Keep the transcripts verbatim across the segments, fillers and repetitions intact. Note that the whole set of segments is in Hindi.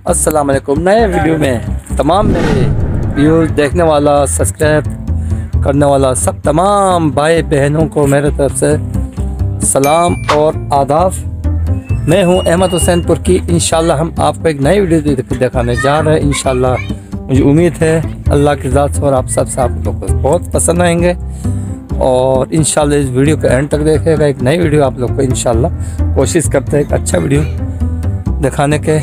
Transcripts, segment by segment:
अस्सलाम वालेकुम। नए वीडियो में तमाम मेरे व्यूज़ देखने वाला, सब्सक्राइब करने वाला सब तमाम भाई बहनों को मेरे तरफ से सलाम और आदाब। मैं हूं अहमद हुसैन पुरकी। इंशाल्लाह हम आपको एक नई वीडियो दिखाने जा रहे हैं। इंशाल्लाह मुझे उम्मीद है अल्लाह की ज़ात से और आप सब से आप लोग को बहुत पसंद आएंगे और इंशाल्लाह इस वीडियो को एंड तक देखेगा। एक नई वीडियो आप लोग को इंशाल्लाह कोशिश करते हैं एक अच्छा वीडियो दिखाने के।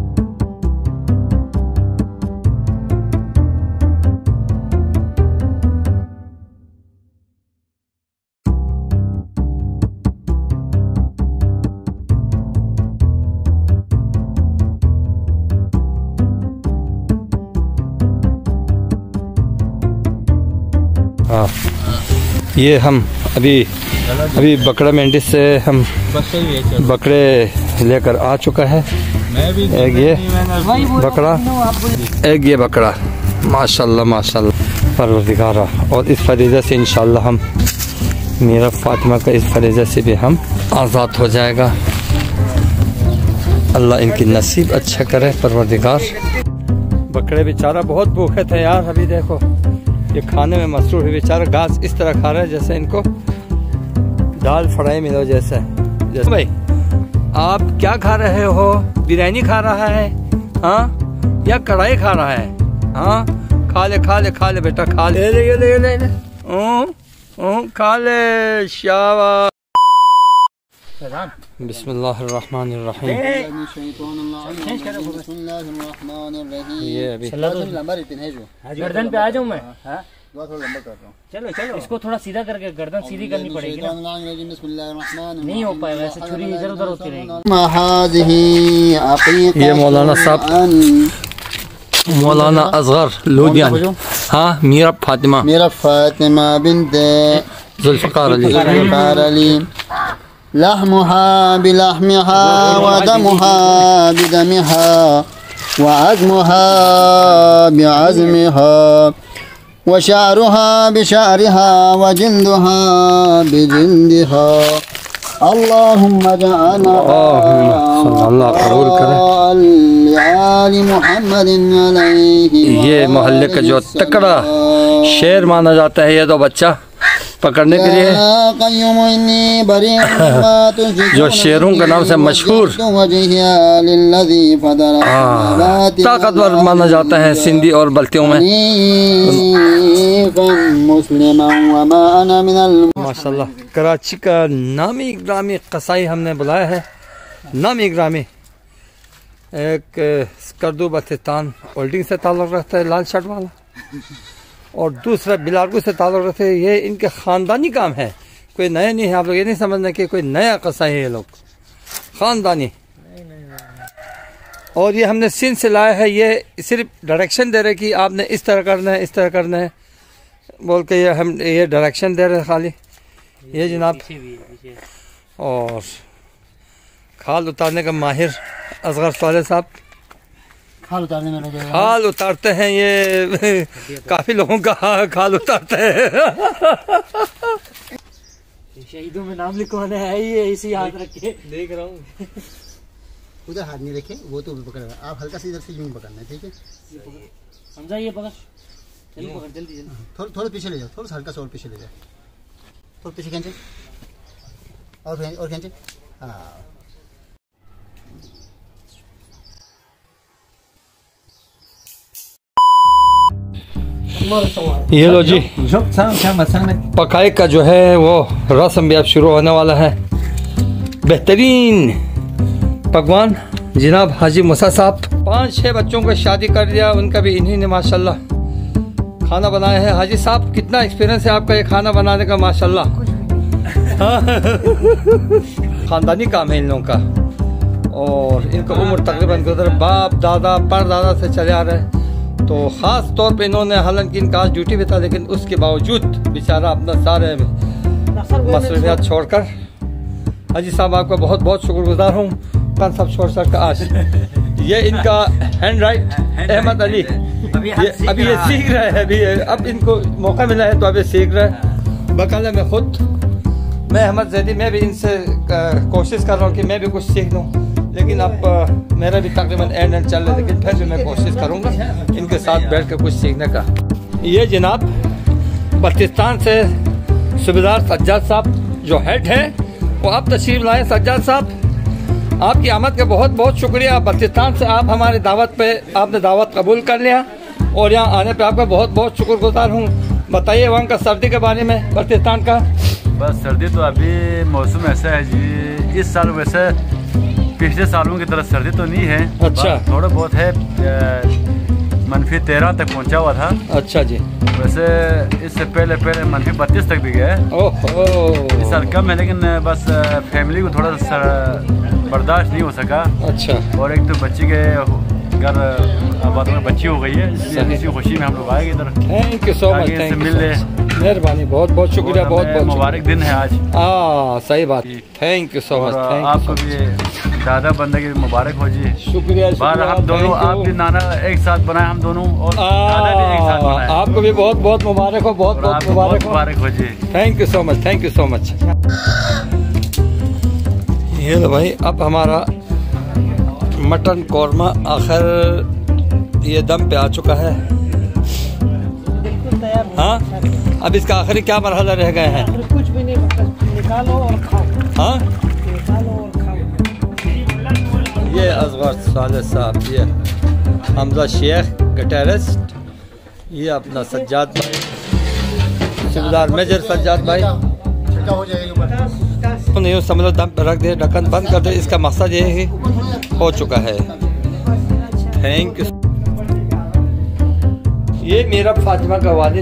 हाँ, ये हम अभी अभी बकरा मंडी से हम बकरे लेकर आ चुका है। एक ये बकरा, एक ये बकरा, माशाल्लाह माशाल्लाह परवरदिगारा। और इस फरीज़े से इंशाल्लाह हम मेरा फातिमा का इस फरीज़े से भी हम आज़ाद हो जाएगा। अल्लाह इनकी नसीब अच्छा करे परवरदिगार। बकरे बेचारा बहुत भूखे थे यार। अभी देखो ये खाने में मसरूफ है बेचारा। घास इस तरह खा रहा है जैसे इनको दाल फ्राई मिलो जैसे जैसे। भाई आप क्या खा रहे हो? बिरयानी खा रहा है हाँ या कढ़ाई खा रहा है? हाँ खा ले खा ले खा ले बेटा खा ले ले ले ले ले ओ, ओ, खा ले शाबाश। बिस्मिल्लाहिर्रहमानिर्रहीम। ये अभी गर्दन पे आ जाऊँ मैं? चलो चलो इसको थोड़ा सीधा करके गर्दन सीधी करनी पड़ेगी ना। नहीं हो पाएगा ऐसे, छुरी इधर उधर होती रहेगी। ये मौलाना साहब, मौलाना असगर लोधियान। हाँ मीरा फातिमा, मीरा फातिमा बिन्ते जुल्फ़िकार अली। जुल्फ़िकार अली। लहमुहा बिलहमिहा वदमुहा बिदमिहा वअज़मुहा बिअज़मिहा वशअरुहा बिशअरिहा वजिल्दुहा बिजिल्दिहा। अल्लाहुम्मा जअलना अल्लाह कबूल करे। आलि मुहम्मदिन अलैहि। ये मोहल्ले का जो तकड़ा शेर माना जाता है ये तो बच्चा पकड़ने के लिए जो शेरों के नाम से मशहूर ताकतवर माना जाता है सिंधी और बल्तियों में। माशाल्लाह कराची का नामी ग्रामी कसाई हमने बुलाया है। नामी ग्रामी एक स्कर्दू बस्तान होल्डिंग से ताल्लुक़ रखता है, लाल शर्ट वाला, और दूसरा बिलारगू से ताल्लुक़ रखते हैं। ये इनके ख़ानदानी काम है, कोई नया नहीं है। आप लोग ये नहीं समझना कि कोई नया कसाई है, ये लोग ख़ानदानी। और ये हमने सिंध से लाया है। ये सिर्फ डायरेक्शन दे रहे कि आपने इस तरह करना है, इस तरह करना है बोल के ये हम ये डायरेक्शन दे रहे हैं खाली। ये जनाब और खाल उतारने का माहिर असगर साले साहब खाल उतारने में लगे खाल उतारते हैं। ये काफी लोगों का खाल उतारते हैं। शहीदों में नाम लिखवाने है ये इसी हाथ रखे देख रहा हूँ। उधर हाथ नहीं रखे, वो तो पकड़ेगा। आप हल्का सी इधर से यूं पकड़ना है, ठीक है? समझा? ये पकड़ जल्दी पकड़ जल्दी जल्दी। थोड़ा थोड़ा पीछे ले जाओ, थोड़ा सा हल्का सा और पीछे ले जाओ, थोड़ा पीछे खींचे और और खींचे। हाँ ये लो जी पकाई का जो है वो रस्म भी अब शुरू होने वाला है। बेहतरीन पकवान जनाब हाजी मूसा साहब पाँच छः बच्चों को शादी कर दिया, उनका भी इन्हीं ने माशाल्लाह खाना बनाया है। हाजी साहब कितना एक्सपीरियंस है आपका ये खाना बनाने का माशाल्लाह। ख़ानदानी काम है इन लोगों का और इनका उम्र तकरीबन गुजर बाप दादा परदादा से चले आ रहे हैं। तो ख़ास तौर पे इन्होंने, हालांकि इनका आज ड्यूटी भी था, लेकिन उसके बावजूद बेचारा अपना सारे मसरूफियात छोड़कर। हाजी साहब आपका बहुत बहुत शुक्रगुजार हूँ। कौन सब छोड़ सकता आज। ये इनका हैंड राइट अहमद अली, ये अभी ये सीख रहे हैं। अभी अब इनको मौका मिला है तो अभी सीख रहे हैं। बकाले में खुद मैं अहमद जैदी, मैं भी इनसे कोशिश कर रहा हूँ कि मैं भी कुछ सीख लूँ। लेकिन अब आ, मेरा भी तकरीबन एंड एंड चल रहा है, लेकिन फिर भी मैं कोशिश करूँगा इनके साथ बैठ कर कुछ सीखने का। ये जनाब बल्तिस्तान से सूबेदार सज्जाद साहब जो हेड है वो आप तशरीफ लाए। सज्जाद साहब आपकी आमद का बहुत बहुत शुक्रिया। बल्तिस्तान से आप हमारी दावत पे आपने दावत कबूल कर लिया और यहाँ आने पे आपका बहुत बहुत शुक्रगुजार हूँ। बताइए वहाँ का सर्दी के बारे में बल्तिस्तान का। बस सर्दी तो अभी मौसम ऐसा है जी, इस साल वैसे पिछले सालों की तरह सर्दी तो नहीं है। अच्छा, थोड़ा बहुत है, मनफी तेरह तक पहुंचा हुआ था। अच्छा जी, वैसे इससे पहले पहले मनफी बत्तीस तक भी गए। ओहो, इस साल कम है, लेकिन बस फैमिली को थोड़ा सा बर्दाश्त नहीं हो सका। अच्छा, और एक तो बच्ची के घर आबाद में बच्ची हो गई है, इसलिए इसी खुशी में हम लोग आए इधर। थैंक यू सो मच, इससे मिल ले, मेहरबानी, बहुत बहुत शुक्रिया, बहुत बहुत मुबारक दिन है आज। हाँ सही बात, थैंक यू सो मच। आपको भी दादा बंदे की मुबारक हो जी। शुक्रिया, बार हम दोनों, आप भी नाना एक साथ बनाए हम दोनों, और दादा भी एक साथ बनाए। आपको भी बहुत बहुत मुबारक हो, बहुत बहुत मुबारक मुबारक हो जी। Thank you so much, thank you so much. ये लो भाई, अब हमारा मटन कौरमा आखिर ये दम पे आ चुका है। हाँ, अब इसका आखिरी क्या मरहला रह गए हैं? कुछ भी नहीं, निकालो और खाओ। हाँ, निकालो और खाओ। ये असगर साले साहब, ये हमजा शेख गिटारिस्ट, ये अपना सज्जाद भाई, सूबेदार मेजर सज्जाद भाई। नहीं हो समझो, दम पे रख दे, ढक्कन बंद कर दे। इसका मकसद ये है हो चुका है। Thank you. ये मेरा फातिमा का वालिद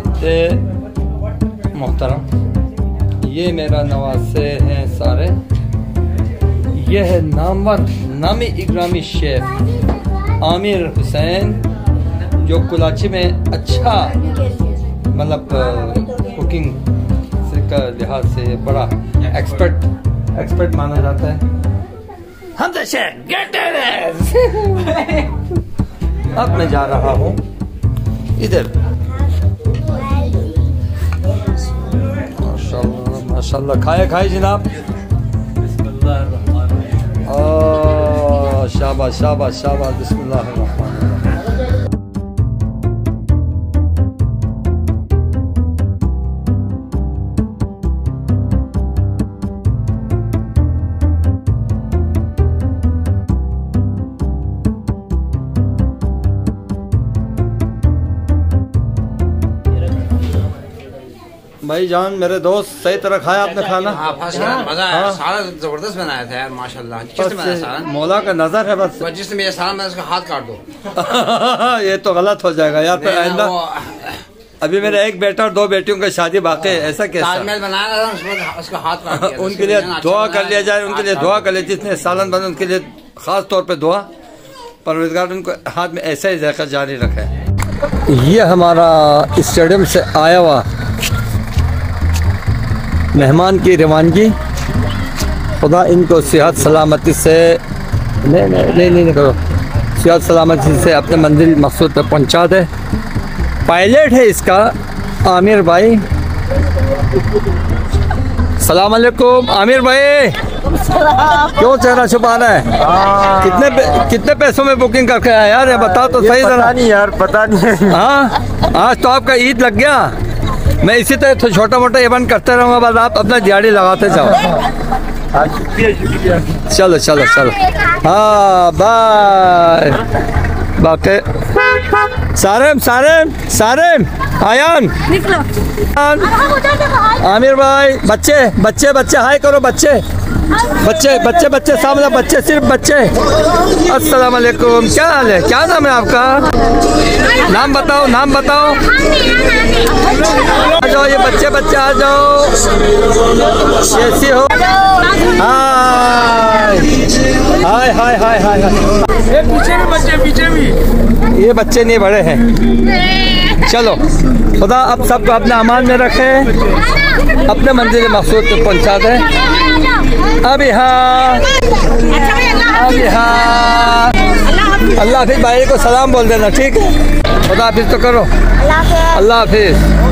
मोहतरम, ये मेरा नवासे हैं सारे। ये है नामवर नामी इकरामी शेफ आमिर हुसैन, जो कुलाची में अच्छा मतलब कुकिंग का लिहाज से बड़ा एक्सपर्ट एक्सपर्ट माना जाता है। हम तो शेफ गेटर्स। अब मैं जा रहा हूँ इधर। माशाल्लाह माशाल्लाह, खाए खाए जनाब। शाबाश शाबाश शाबाश, बिस्मिल्लाहिर्रहमानिर्रहीम। भाई जान, मेरे दोस्त, सही तरह खाया आपने खाना? हाँ, फर्स्ट क्लास, मजा आया। सालन जबरदस्त बनाया था यार, माशाल्लाह। किसने बनाया सालन? मौला का नजर है बस। जिसने मेरे सालन बनाया उसका हाथ काट दो। ये तो गलत हो जाएगा यार, फिर आइंदा। वो अभी मेरा एक बेटा और दो बेटियों की शादी बाकी है, ऐसा कैसा? ताजमहल बनाया था, उसमें उसका हाथ काट दिया। उनके लिए दुआ कर लिया जाए, उनके लिए दुआ कर ले, जिसने सालन बना उनके लिए खास तौर पे दुआ। परवरदिगार उनको हाथ में ऐसा ही जायका जारी रखे। ये हमारा स्टेडियम से आया हुआ मेहमान की रवानगी, खुदा इनको सेहत सलामती से नहीं नहीं नहीं नहीं करो, सेहत सलामती से अपने मंजिल मकसूद पे पहुंचा दे। पायलट है इसका आमिर भाई। सलाम अलैकुम आमिर भाई, क्यों चेहरा छुपा रहा है? कितने पे, कितने पैसों में बुकिंग करके आया यार, ये बता तो सही। पता नहीं यार, पता नहीं। हाँ, आज तो आपका ईद लग गया। मैं इसी तरह तो छोटा मोटा इवेंट करते रहूँगा, बस आप अपना दिहाड़ी लगाते जाओ। चलो चलो चलो, हाँ बाय। बाकी सारेम सारेम सारेम आयान निकलो। आमिर भाई, बच्चे बच्चे बच्चे हाय करो, बच्चे बच्चे बच्चे बच्चे सामने बच्चे, सिर्फ बच्चे। अस्सलाम वालेकुम, क्या हाल है? क्या नाम है आपका? नाम बताओ, नाम बताओ। आ जाओ ये बच्चे बच्चे आ जाओ, कैसी हो? हाय हाय हाय हाय हाय हाय। पीछे भी बच्चे, पीछे भी। ये बच्चे नहीं बड़े हैं। चलो, खुदा अब सबको अपने अमान में रखे, अपने मंजिल मकसूद पे पहुंचा दे। अभी हाँ अभी हाँ अल्लाह हाफिज़। भाई को सलाम बोल देना, ठीक है? खुदा हाफिज़ तो करो। अल्लाह हाफिज़।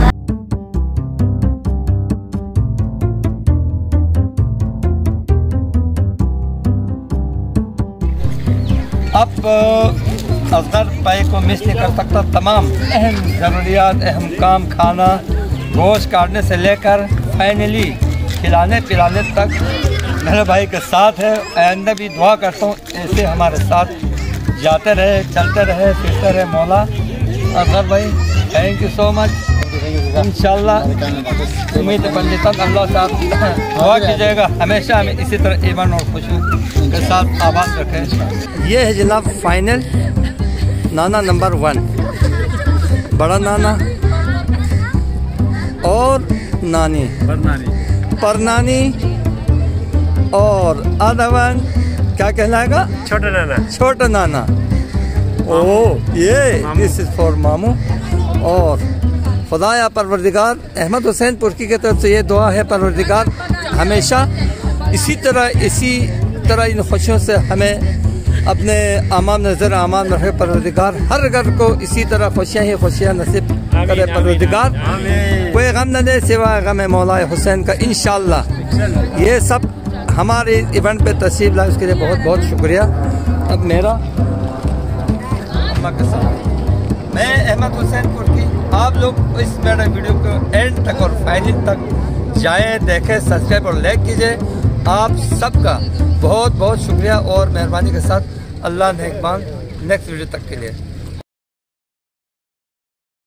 असगर भाई को मिस नहीं कर सकता। तमाम अहम ज़रूरियात, अहम काम, खाना, गोश्त काटने से लेकर फाइनली खिलाने पिलाने तक मेरे भाई के साथ है। आइंदा भी दुआ करता हूँ ऐसे हमारे साथ जाते रहे, चलते रहे, फिरते रहे मौला। असगर भाई थैंक यू सो मच। इंशाल्लाह उम्मीद पंडित अल्लाह साहब दुआ कीजिएगा हमेशा हमें इसी तरह ईमान और खुशी के साथ आबाद रखें। ये है जनाब फाइनल नाना नंबर वन, बड़ा नाना और नानी परनानी और आधा वन क्या कहलाएगा, छोटा नाना। छोटा नाना। ओह ये दिस इज फॉर मामू। और खुदाया परवरदिगार अहमद हुसैन पुरकी की तरफ से ये दुआ है, परवरदिगार हमेशा इसी तरह इसी तरह इन खुशियों से हमें अपने आमाम नज़र आमाम रखे। परवरदिगार हर घर को इसी तरह खुशियाँ ही खुशियाँ नसीब करे। परवरदिगार कोई गम न दे सिवाय गम मौला हुसैन का इंशाअल्लाह। ये सब हमारे इवेंट पे तशरीफ लाए उसके लिए बहुत बहुत शुक्रिया। अब मेरा अम्मा के साथ मैं अहमद हुसैन पुरकी, आप लोग इस मेरे वीडियो को एंड तक और फाइनल तक जाएं, देखें, सब्सक्राइब और लाइक कीजिए। आप सबका बहुत बहुत शुक्रिया और मेहरबानी के साथ अल्लाह नेकबान। नेक्स्ट वीडियो तक के लिए।